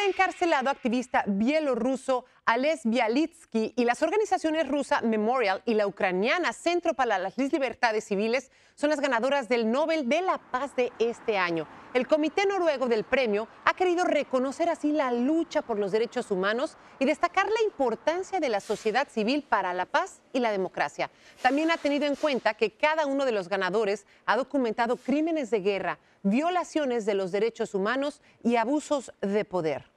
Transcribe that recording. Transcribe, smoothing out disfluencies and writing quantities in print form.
encarcelado activista bielorruso Ales Bialitsky y las organizaciones rusa Memorial y la ucraniana Centro para las Libertades Civiles son las ganadoras del Nobel de la Paz de este año. El Comité Noruego del Premio ha querido reconocer así la lucha por los derechos humanos y destacar la importancia de la sociedad civil para la paz y la democracia. También ha tenido en cuenta que cada uno de los ganadores ha documentado crímenes de guerra, violaciones de los derechos humanos y abusos de poder.